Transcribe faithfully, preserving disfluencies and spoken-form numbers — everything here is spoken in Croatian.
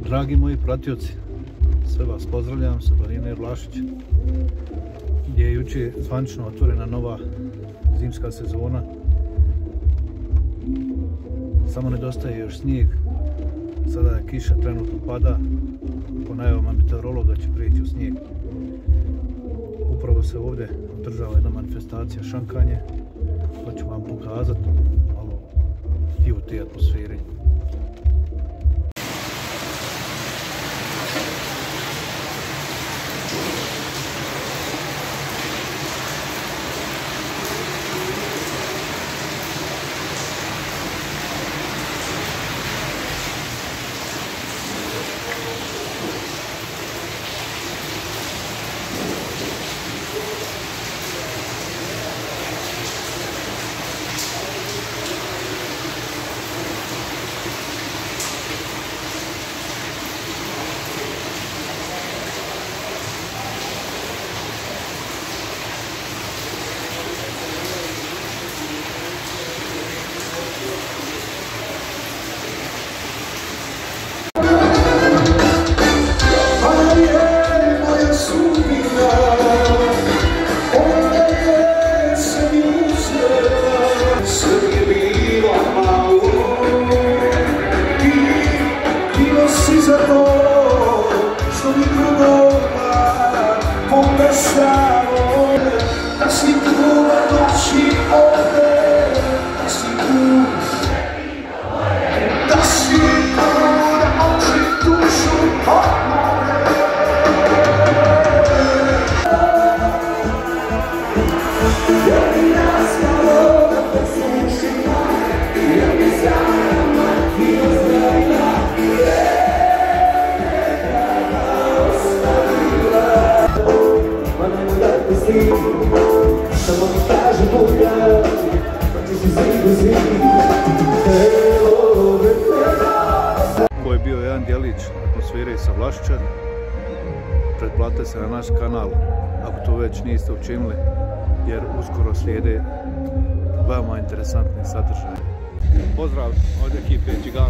Dragi moji pratioci, sve vas pozdravljam sa planine Vlašić, gdje je jučer zvanično otvorena nova zimska sezona. Samo nedostaje još snijeg, sada je kiša trenutno pada, po najavama meteorologa će prijeći u snijeg. Upravo se ovdje održava jedna manifestacija Šankanje, pa ću vam pokazati malo i u te atmosferi. Ovo je bio jedan djelić atmosfere sa Vlašića. Pretplatite se na naš kanal ako to već niste učinili, jer uskoro slijede veoma interesantni sadržaj. Pozdrav od ekipe Đigana.